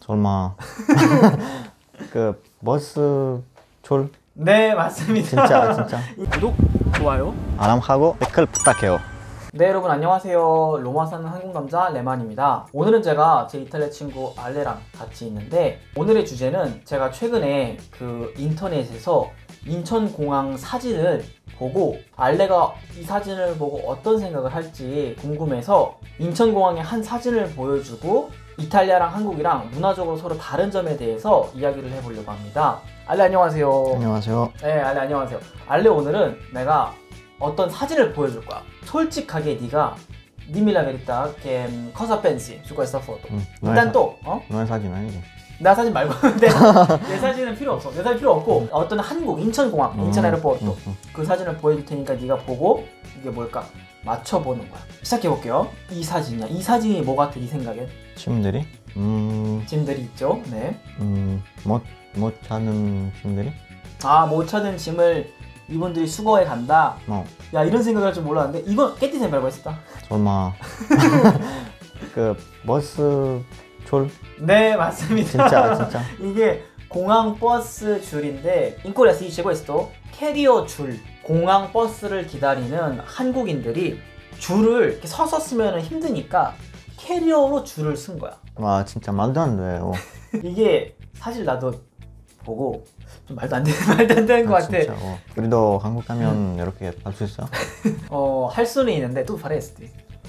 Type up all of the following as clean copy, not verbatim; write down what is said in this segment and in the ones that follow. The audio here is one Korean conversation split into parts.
설마 그 버스 졸? 네, 맞습니다. 진짜 구독, 좋아요. 알람하고 댓글 부탁해요. 네, 여러분 안녕하세요. 로마 사는 한국 남자 레만입니다. 오늘은 제가 제 이탈리아 친구 알레랑 같이 있는데, 오늘의 주제는 제가 최근에 그 인터넷에서 인천공항 사진을 보고 알레가 이 사진을 보고 어떤 생각을 할지 궁금해서 인천공항의 한 사진을 보여주고 이탈리아랑 한국이랑 문화적으로 서로 다른 점에 대해서 이야기를 해보려고 합니다. 알레 안녕하세요. 안녕하세요. 네, 알레 안녕하세요. 알레, 오늘은 내가 어떤 사진을 보여줄 거야. 솔직하게 네가 dimmi la verità che cosa pensi su questa foto. 일단 또 너의 사진 아니지? 나 사진 말고 내 사진은 필요 없어. 내 사진 필요 없고 어떤 한국 인천공항 인천 에어포트 그 사진을 보여줄 테니까 네가 보고 이게 뭘까 맞춰보는 거야. 시작해볼게요. 이 사진이야. 이 사진이 뭐 같아 네 생각엔? 짐들이? 짐들이 있죠. 네. 못 찾는 짐들이? 아, 못 찾은 짐을 이분들이 수거해 간다. 야, 이런 생각을 할 줄 몰랐는데 이건 깨띠 생각을 했었다. 설마 그 버스 졸? 네, 맞습니다. 진짜 이게 공항 버스 줄인데 인코리아 si dice questo 캐리어 줄. 공항 버스를 기다리는 한국인들이 줄을 이렇게 서서 쓰면 힘드니까 캐리어로 줄을 쓴 거야. 와, 진짜 말도 안 돼요. 이게 사실 나도 보고 좀 말도 안 되는 것 같아. 진짜, 우리도 한국 가면 이렇게 할 수 있어? 할 수는 있는데 또 faresti.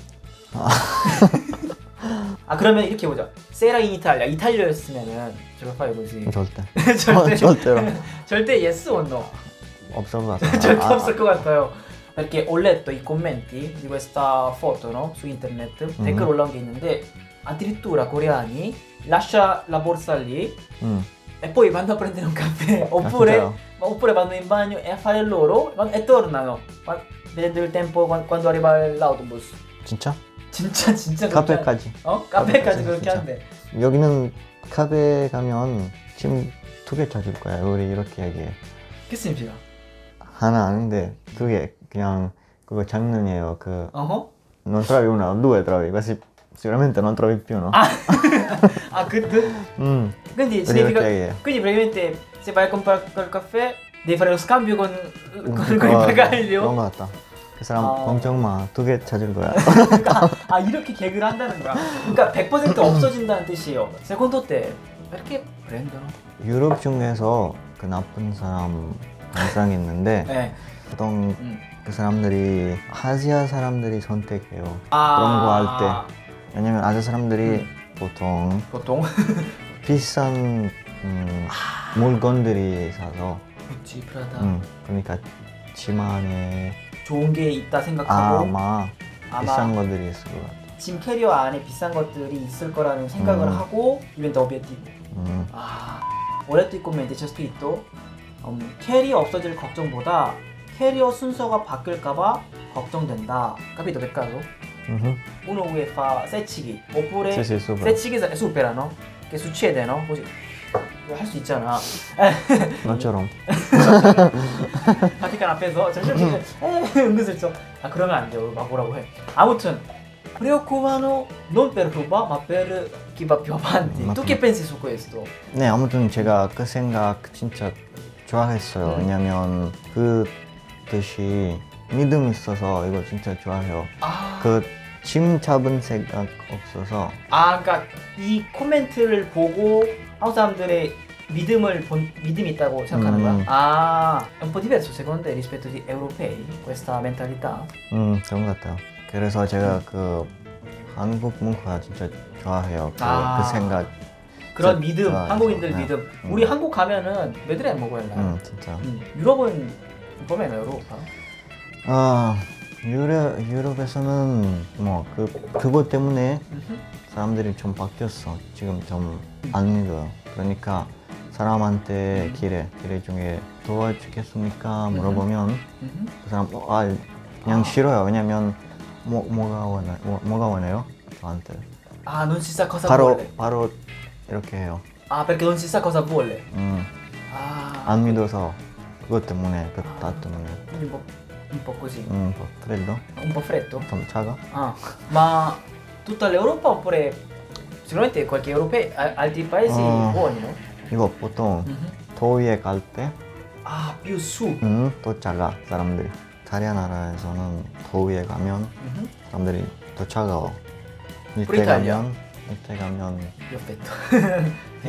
그러면 이렇게 보자. 세라 인 이탈리아. 이탈리아였으면은 저거 파이 뭐지? 절대로 절대 yes or no. 없을 것 같아요. 절대 없을 것 같아요. Perché ho letto i commenti di questa foto, no? Su internet 댓글 올라온 게 있는데 addirittura coreani lascia la borsa lì e poi vanno a prendere un caffè oppure vanno in bagno e a fare loro e tornano vedendo il tempo quando arriva l'autobus. 진짜 카페까지. 카페까지 그렇게 한대. 여기는 카페 가면 짐 2개 찾을 거야. 우리 이렇게 얘기해. Che significa? 하나 아닌데 2개. 그냥 그거 장난이에요. non trovi una, due trovi, quasi sicuramente non trovi più, no? Quindi significa, quindi praticamente se vai a comprare quel caffè devi fare lo scambio con i bagagli. 그런 거 같다. 그 사람 엄청 많아. 2개 찾을 거야. 이렇게 개그를 한다는 거야. 그러니까 100% 없어진다는 뜻이에요. Secondo te perché prendono? 유럽 중에서 그 나쁜 사람 항상 있는데 네. 보통 그 사람들이 아시아 사람들이 선택해요. 그런 거 할 때. 왜냐면 아시아 사람들이 보통 비싼 물건들이 사서 구찌, 프라다. 그러니까 짐 안에 좋은 게 있다 생각하고 아마 비싼 것들이 있을 것 같아. 짐 캐리어 안에 비싼 것들이 있을 거라는 생각을 하고 diventa obiettivo. Ho letto i commenti, c'è scritto 캐리어 없어질 걱정보다 캐리어 순서가 바뀔까봐 걱정된다. Capito peccato? Uno che fa 새치기 oppure 새치기 supera, no? Che succede, no? così 할 수 있잖아. 너처럼. 바티칸 앞에서 잠시만요. 은근슬쩍. 그러면 안 돼요. 막 뭐라고 해. 아무튼 preoccupano non per Ruba ma per chi va più avanti. Tu che pensi su questo? 네, 아무튼 제가 그 생각 진짜 좋아했어요. 왜냐면 그 뜻이 믿음 있어서 이거 진짜 좋아해요. 그 짐 잡은 생각 없어서. 그러니까 이 코멘트를 보고 한국 사람들의 믿음이 있다고 생각하는 거야? È un po' diverso secondo te rispetto agli europei questa mentalità? 그런 것 같아요. 그래서 제가 그 한국 문화 진짜 좋아해요. 그 생각. 그런 믿음, 좋아해요. 한국인들 믿음. 우리 한국 가면은 매드레 먹어야 해. 진짜. 유럽은 보면 유로파. 유럽에서는 뭐 그것 때문에 사람들이 좀 바뀌었어. 지금 좀 안 믿어요. 그러니까 사람한테 길에 중에 도와주겠습니까? 물어보면 그 사람 그냥 싫어요. 왜냐면 뭐가 원해요? 저한테. non si sa cosa vuole. 바로 이렇게 해요. Perché non si sa cosa vuole. 안 믿어서 그것 때문에 다 때문에. Quindi un po' così. Un po' freddo? Un po' freddo? 좀 차가? Ma tutta l'Europa oppure sicuramente qualche europeo, altri paesi buoni, no? 이거 보통 더위에 갈 때 아, più su. 더 작아 사람들이. 이탈리아 나라에서는 더위에 가면 사람들이 더 차가워. 밑에 가면 Perfetto.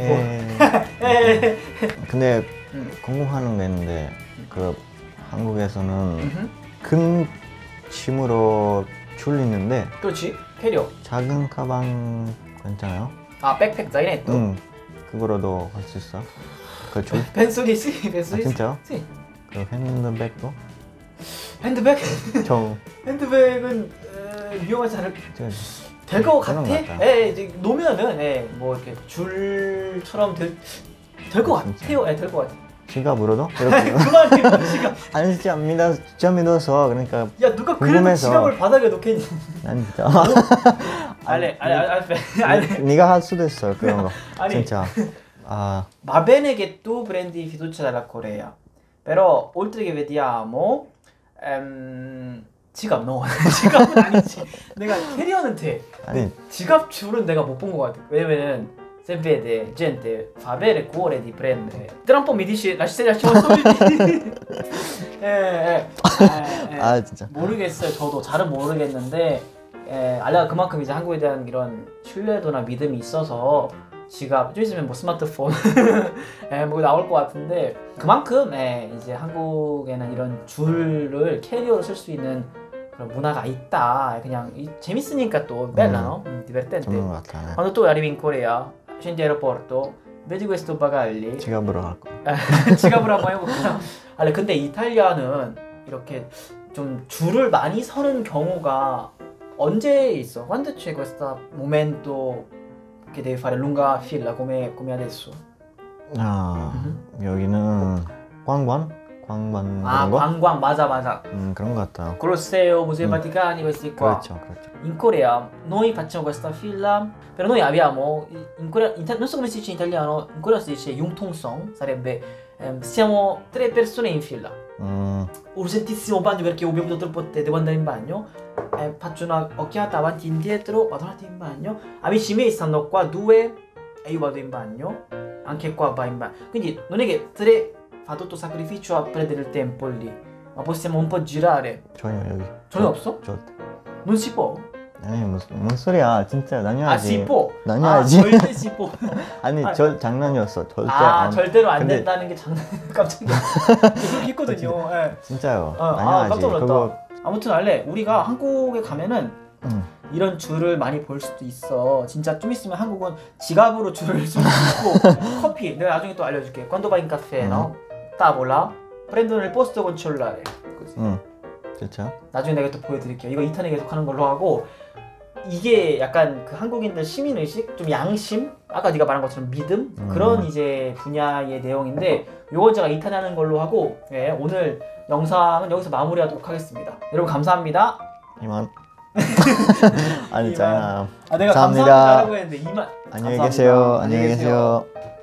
근데 궁금한 게 있는데 그 한국에서는 큰 짐으로 줄리는데 그렇지. 캐리어. 작은 가방 괜찮아요? 아, 백팩 zainetto. 응. 그거로도 할 수 있어. 그 줄? penso di sì, penso 아, di sì. 진짜요? Sì. 그 핸드백도? 핸드백? 저 핸드백은 위험하지 않을 될 것 같아. 그런 것 같다. 예, 이제 놓으면은 뭐 이렇게 줄처럼 될 것 진짜. 같아요. 예, 될 것 같아. 지갑으로도? 이렇게. 그만해, 지갑. 아니 진짜 믿어서 그러니까 야, 누가 그래도 궁금해서. 지갑을 바닥에 놓겠니? 난 진짜 알레. 네가 할 수도 있어 그런 거 아니. 진짜 아 Va bene che tu prendi fiducia dalla Corea, però oltre che vediamo 지갑 no. 지갑은 아니지. 내가 캐리어는 돼. 아니 지갑 줄은 내가 못 본 것 같아. 왜냐면은 se vede gente fa avere il cuore di prendere. Tra un po' mi dici lasciamo soldi. 아 진짜 모르겠어요. 저도 잘은 모르겠는데 알레가 그만큼 이제 한국에 대한 이런 신뢰도나 믿음이 있어서 지갑 좀 있으면 뭐 스마트폰 뭐 나올 것 같은데 그만큼 이제 한국에는 이런 줄을 캐리어로 쓸 수 있는 그런 문화가 있다. 그냥 재밌으니까 또 bella, no? divertente. 좋은 것 같아. Quando tu arrivi in Corea, scendi all'aeroporto, vedi questo bagagli. 지갑으로 갈 거. 지갑으로 한번 해볼까요? 아니 근데 이탈리아는 이렇게 좀 줄을 많이 서는 경우가 언제 있어? Quando c'è questo momento che devi fare lunga fila come adesso? 아 여기는 관광 아 그런 거? 관광 맞아. 그런 것 같아요. Colosseo, Musei Vaticani, questi qua. 그렇죠. In Corea noi facciamo questa fila, però noi abbiamo in Corea, non so come si dice in italiano, in Corea si dice 융통성, sarebbe siamo 3 persone in fila. Urgentissimo bagno perché ho bevuto troppo tè, devo andare in bagno. Faccio una occhiata avanti e indietro, vado un attimo in bagno. Amici miei stanno qua 2 e io vado in bagno. Anche qua va in bagno. Quindi non è che 3 fa tutto sacrificio a perdere il tempo lì, ma possiamo un po' girare. 전혀 여기. 전혀 없어? 절대. Non si può? 아니 무슨 소리야 진짜 나뉘어야지. 아, si può. 나뉘어야지. 아, 절대 si può. 아니 장난이었어. 절대 아, 안. 절대로 안 근데- 된다는 게 장난. 깜짝이야. 그렇게 했거든요. 예. 진짜요. 아, 나뉘어야지. 깜짝 놀랐다. 그거 아무튼 알레, 우리가 한국에 가면은 응. 이런 줄을 많이 볼 수도 있어. 진짜 좀 있으면 한국은 지갑으로 줄을 쓸 수 있고 커피 내가 나중에 또 알려줄게. Quando vai in caffè, no? Tavola, prendono il posto con cellulare. così. 응. 진짜? 나중에 내가 또 보여드릴게요. 이거 2탄에 계속 하는 걸로 하고 이게 약간 그 한국인들 시민의식, 좀 양심, 아까 네가 말한 것처럼 믿음 그런 이제 분야의 내용인데 요건 제가 2탄에 하는 걸로 하고 오늘 영상은 여기서 마무리하도록 하겠습니다. 여러분 감사합니다. 이만. 아니 이만. 짱아. 아 내가 감사합니다. 감사합니다라고 했는데 이만. 안녕히 감사합니다. 계세요. 안녕히 계세요.